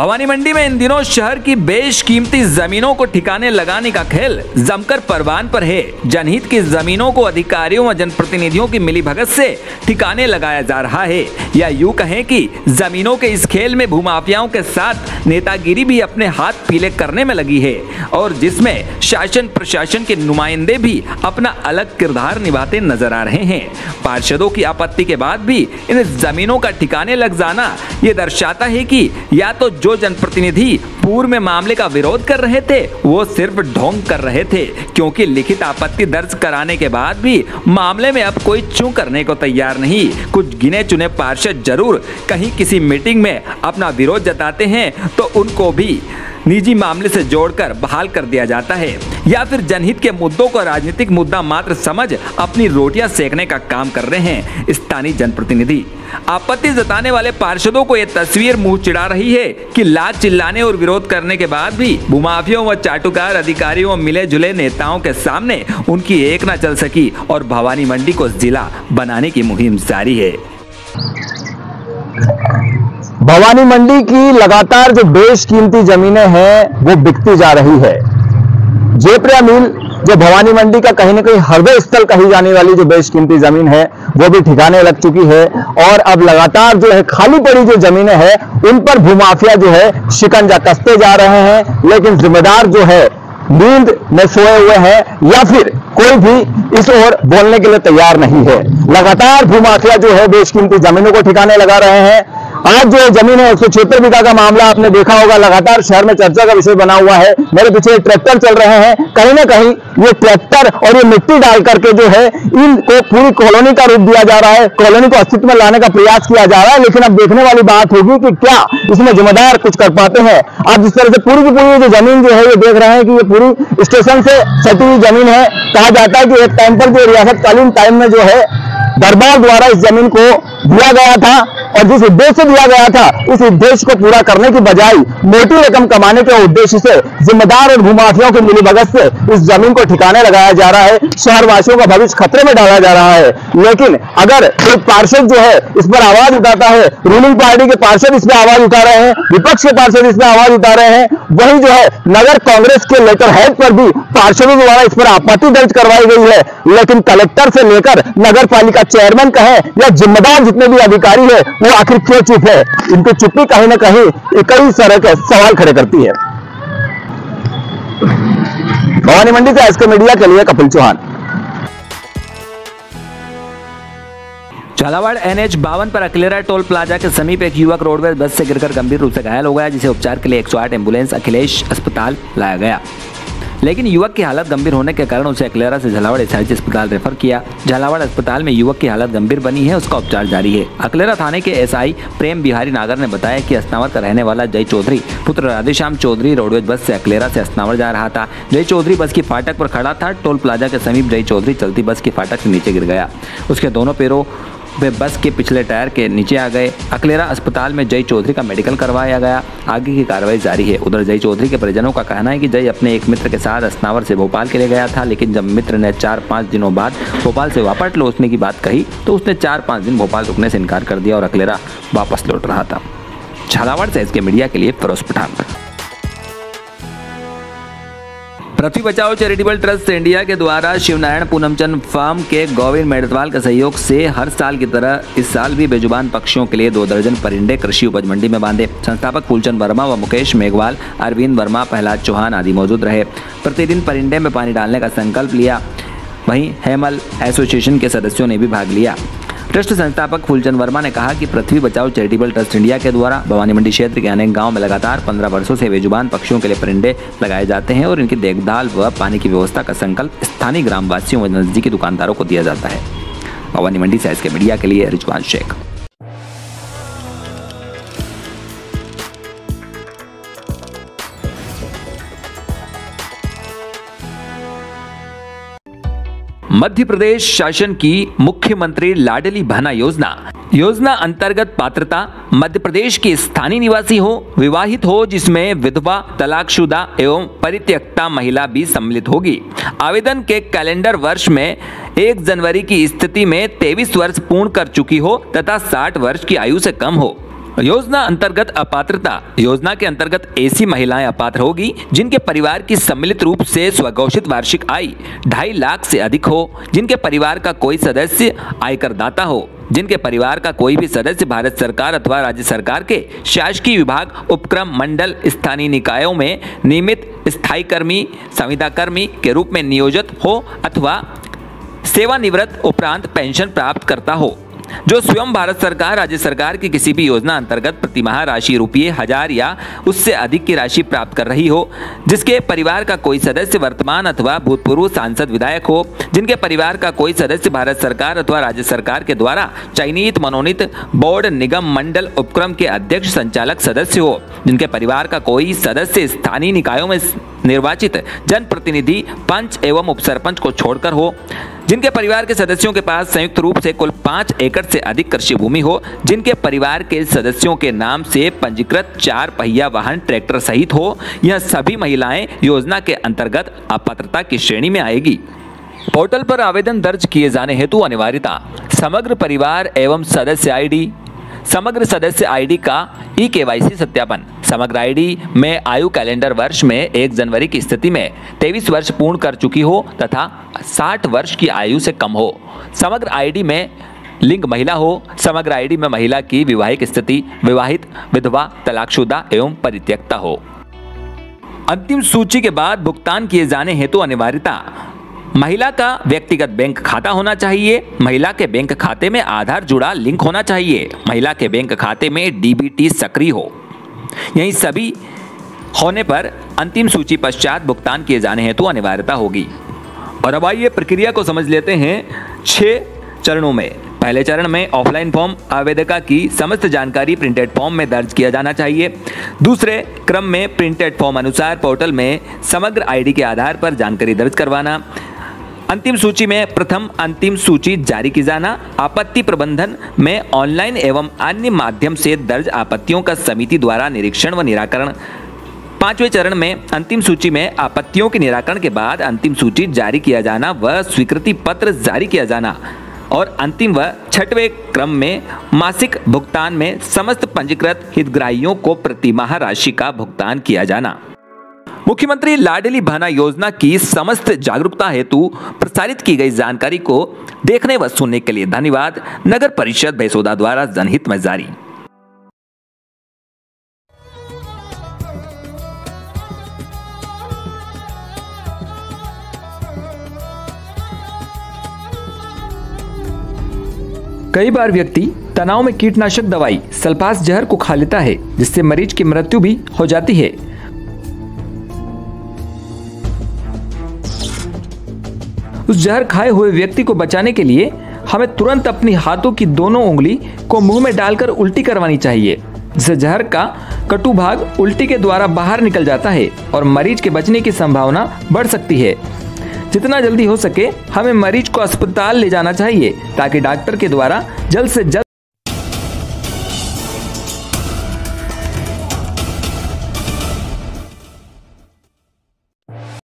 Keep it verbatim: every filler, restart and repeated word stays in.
भवानी मंडी में इन दिनों शहर की बेशकीमती जमीनों को ठिकाने लगाने का खेल जमकर परवान पर है। जनहित की जमीनों को अधिकारियों व जनप्रतिनिधियों की मिलीभगत से ठिकाने लगाया जा रहा है, या यूं कहें कि जमीनों के इस खेल में भूमाफियाओं के साथ नेतागिरी भी अपने हाथ पीले करने में लगी है, और जिसमें शासन प्रशासन के नुमाइंदे भी अपना अलग किरदार निभाते नजर आ रहे हैं। पार्षदों की आपत्ति के बाद भी इन जमीनों का ठिकाने लग जाना ये दर्शाता है कि या तो जो जनप्रतिनिधि पूर्व में मामले का विरोध कर रहे थे वो सिर्फ ढोंग कर रहे थे, क्योंकि लिखित आपत्ति दर्ज कराने के बाद भी मामले में अब कोई चूं करने को तैयार नहीं। कुछ गिने चुने पार्षद जरूर कहीं किसी मीटिंग में अपना विरोध जताते हैं तो उनको भी निजी मामले से जोड़कर बहाल कर दिया जाता है, या फिर जनहित के मुद्दों को राजनीतिक मुद्दा मात्र समझ अपनी रोटियां सेकने का काम कर रहे हैं स्थानीय जनप्रतिनिधि। आपत्ति जताने वाले पार्षदों को यह तस्वीर मुंह चिढ़ा रही है कि लात चिल्लाने और विरोध करने के बाद भी भूमाफियों व चाटुकार अधिकारियों व मिले जुले नेताओं के सामने उनकी एक न चल सकी और भवानी मंडी को जिला बनाने की मुहिम जारी है। भवानी मंडी की लगातार जो बेशकीमती जमीनें हैं वो बिकती जा रही है। जेप्रिया मिल जो भवानी मंडी का कहीं ना कहीं हृदय स्थल कही जाने वाली जो बेशकीमती जमीन है वो भी ठिकाने लग चुकी है, और अब लगातार जो है खाली पड़ी जो जमीनें हैं उन पर भूमाफिया जो है शिकंजा कसते जा रहे हैं। लेकिन जिम्मेदार जो है नींद में सोए हुए हैं या फिर कोई भी इस ओर बोलने के लिए तैयार नहीं है। लगातार भूमाफिया जो है बेशकीमती जमीनों को ठिकाने लगा रहे हैं। आज जो जमीन है एक सौ छिहत्तर बीघा का मामला आपने देखा होगा, लगातार शहर में चर्चा का विषय बना हुआ है। मेरे पीछे ट्रैक्टर चल रहे हैं, कहीं ना कहीं ये ट्रैक्टर और ये मिट्टी डाल करके जो है इनको पूरी कॉलोनी का रूप दिया जा रहा है, कॉलोनी को अस्तित्व में लाने का प्रयास किया जा रहा है। लेकिन अब देखने वाली बात होगी कि क्या इसमें जिम्मेदार कुछ कर पाते हैं। आप जिस तरह से पूरी की पूरी जो जमीन जो है ये देख रहे हैं कि ये पूरी स्टेशन से सटी हुई जमीन है। कहा जाता है कि एक टाइम पर जो रियासतकालीन टाइम में जो है दरबार द्वारा इस जमीन को दिया गया था, और जिस उद्देश्य से दिया गया था उस उद्देश्य को पूरा करने की बजाय मोटी रकम कमाने के उद्देश्य से जिम्मेदार और भूमाफियाओं की मिलीभगत से इस जमीन को ठिकाने लगाया जा रहा है। शहरवासियों का भविष्य खतरे में डाला जा रहा है। लेकिन अगर एक पार्षद जो है इस पर आवाज उठाता है, रूलिंग पार्टी के पार्षद इस पर आवाज उठा रहे हैं, विपक्ष के पार्षद इस पर आवाज उठा रहे हैं, वहीं जो है नगर कांग्रेस के लेटर हेड पर भी पार्षदों द्वारा इस पर आपत्ति दर्ज करवाई गई है। लेकिन कलेक्टर से लेकर नगर पालिका चेयरमैन कहें या जिम्मेदार जितने भी अधिकारी है वो आखिर क्यों चुप है। इनकी चुप्पी कहीं ना कहीं कई तरह के सवाल खड़े करती है। भवानी मंडी से एसके मीडिया के लिए कपिल चौहान। झालावाड़ एन एच बावन पर अकलेरा टोल प्लाजा के समीप एक युवक रोडवेज बस से गिरकर गंभीर रूप से घायल हो गया, जिसे उपचार के लिए एक सौ आठ एम्बुलेंस अखिलेश अस्पताल लाया गया। लेकिन युवक की हालत गंभीर होने के कारण उसे अकलेरा से झालावाड़ एसआईजी अस्पताल रेफर किया। झालावाड़ अस्पताल में युवक की हालत गंभीर बनी है, उसका उपचार जारी है। अकलेरा थाने के एसआई प्रेम बिहारी नागर ने बताया कि अस्नावर का रहने वाला जय चौधरी पुत्र राधेश्याम चौधरी रोडवेज बस से अकलेरा से अस्नावर जा रहा था। जय चौधरी बस की फाटक पर खड़ा था। टोल प्लाजा के समीप जय चौधरी चलती बस की फाटक से नीचे गिर गया। उसके दोनों पैरों वे बस के पिछले टायर के नीचे आ गए। अकलेरा अस्पताल में जय चौधरी का मेडिकल करवाया गया। आगे की कार्रवाई जारी है। उधर जय चौधरी के परिजनों का कहना है कि जय अपने एक मित्र के साथ अस्नावर से भोपाल के लिए गया था, लेकिन जब मित्र ने चार पाँच दिनों बाद भोपाल से वापस लौटने की बात कही तो उसने चार पाँच दिन भोपाल रुकने से इनकार कर दिया और अकलेरा वापस लौट रहा था। झालावाड़ से एसके मीडिया के लिए फिरोज पठान। पृथ्वी बचाओ चैरिटेबल ट्रस्ट इंडिया के द्वारा शिवनारायण पूनमचंद फार्म के गोविंद मेड़तवाल के सहयोग से हर साल की तरह इस साल भी बेजुबान पक्षियों के लिए दो दर्जन परिंदे कृषि उपज मंडी में बांधे। संस्थापक फूलचंद वर्मा व मुकेश मेघवाल, अरविंद वर्मा, प्रहलाद चौहान आदि मौजूद रहे। प्रतिदिन परिंदे में पानी डालने का संकल्प लिया। वहीं हेमल एसोसिएशन के सदस्यों ने भी भाग लिया। ट्रस्ट संस्थापक फूलचंद वर्मा ने कहा कि पृथ्वी बचाओ चैरिटेबल ट्रस्ट इंडिया के द्वारा भवानी मंडी क्षेत्र के अनेक गांव में लगातार पंद्रह वर्षों से बेजुबान पक्षियों के लिए परिंदे लगाए जाते हैं और इनकी देखभाल व पानी की व्यवस्था का संकल्प स्थानीय ग्रामवासियों व नजदीकी दुकानदारों को दिया जाता है। भवानी मंडी से एसके मीडिया के लिए रिजवान शेख। मध्य प्रदेश शासन की मुख्यमंत्री लाडली बहना योजना योजना अंतर्गत पात्रता मध्य प्रदेश की स्थानीय निवासी हो, विवाहित हो, जिसमें विधवा, तलाकशुदा एवं परित्यक्ता महिला भी सम्मिलित होगी। आवेदन के कैलेंडर वर्ष में एक जनवरी की स्थिति में तेईस वर्ष पूर्ण कर चुकी हो तथा साठ वर्ष की आयु से कम हो। योजना अंतर्गत अपात्रता। योजना के अंतर्गत ऐसी महिलाएं अपात्र होगी जिनके परिवार की सम्मिलित रूप से स्वघोषित वार्षिक आय ढाई लाख से अधिक हो, जिनके परिवार का कोई सदस्य आयकर दाता हो, जिनके परिवार का कोई भी सदस्य भारत सरकार अथवा राज्य सरकार के शासकीय विभाग, उपक्रम, मंडल, स्थानीय निकायों में नियमित स्थायी कर्मी, संविदा कर्मी के रूप में नियोजित हो अथवा सेवानिवृत्त उपरांत पेंशन प्राप्त करता हो, जो स्वयं भारत सरकार, राज्य सरकार की किसी भी योजना अंतर्गत प्रतिमाह राशि रुपये हजार या उससे अधिक की राशि प्राप्त कर रही हो, जिसके परिवार का कोई सदस्य वर्तमान अथवा भूतपूर्व सांसद विधायक हो, जिनके परिवार का कोई सदस्य भारत सरकार अथवा राज्य सरकार के द्वारा चयनित मनोनीत बोर्ड, निगम, मंडल, उपक्रम के अध्यक्ष, संचालक सदस्य हो, जिनके परिवार का कोई सदस्य स्थानीय निकायों में निर्वाचित जनप्रतिनिधि, पंच एवं उपसरपंच को छोड़कर हो, जिनके परिवार के सदस्यों के पास संयुक्त रूप से कुल पाँच एकड़ से अधिक कृषि भूमि हो, जिनके परिवार के सदस्यों के नाम से पंजीकृत चार पहिया वाहन ट्रैक्टर सहित हो, यह सभी महिलाएं योजना के अंतर्गत अपात्रता की श्रेणी में आएगी। पोर्टल पर आवेदन दर्ज किए जाने हेतु अनिवार्यता। समग्र परिवार एवं सदस्य आईडी, समग्र सदस्य आईडी का ई केवाईसी सत्यापन। समग्र आईडी में आयु कैलेंडर वर्ष में एक जनवरी की स्थिति में तेईस वर्ष पूर्ण कर चुकी हो तथा साठ वर्ष की आयु से कम हो। समग्र आईडी में लिंग महिला हो। समग्र आईडी में महिला की विवाहिक स्थिति विवाहित, विधवा, तलाकशुदा एवं परित्यक्ता हो। अंतिम सूची के बाद भुगतान किए जाने हेतु अनिवार्यता। महिला का व्यक्तिगत बैंक खाता होना चाहिए। महिला के बैंक खाते में आधार जुड़ा लिंक होना चाहिए। महिला के बैंक खाते में डीबीटी सक्रिय हो। यही सभी होने पर अंतिम सूची पश्चात भुगतान किए जाने हेतु अनिवार्यता होगी। और अब आइए प्रक्रिया को समझ लेते हैं छह चरणों में। पहले चरण में ऑफलाइन फॉर्म आवेदका की समस्त जानकारी प्रिंटेड फॉर्म में दर्ज किया जाना चाहिए। दूसरे क्रम में प्रिंटेड फॉर्म अनुसार पोर्टल में समग्र आईडी के आधार पर जानकारी दर्ज करवाना। अंतिम सूची में प्रथम अंतिम सूची जारी की जाना। आपत्ति प्रबंधन में ऑनलाइन एवं अन्य माध्यम से दर्ज आपत्तियों का समिति द्वारा निरीक्षण व निराकरण। पांचवें चरण में अंतिम सूची में आपत्तियों के निराकरण के बाद अंतिम सूची जारी किया जाना व स्वीकृति पत्र जारी किया जाना। और अंतिम व छठवें क्रम में मासिक भुगतान में समस्त पंजीकृत हितग्राहियों को प्रतिमाह राशि का भुगतान किया जाना। मुख्यमंत्री लाडली बहना योजना की समस्त जागरूकता हेतु प्रसारित की गई जानकारी को देखने व सुनने के लिए धन्यवाद। नगर परिषद भैंसोदा द्वारा जनहित में जारी। कई बार व्यक्ति तनाव में कीटनाशक दवाई सल्फास जहर को खा लेता है, जिससे मरीज की मृत्यु भी हो जाती है। उस जहर खाए हुए व्यक्ति को बचाने के लिए हमें तुरंत अपनी हाथों की दोनों उंगली को मुंह में डालकर उल्टी करवानी चाहिए, जिससे जहर का कटु भाग उल्टी के द्वारा बाहर निकल जाता है और मरीज के बचने की संभावना बढ़ सकती है। जितना जल्दी हो सके हमें मरीज को अस्पताल ले जाना चाहिए ताकि डॉक्टर के द्वारा जल्द से जल्द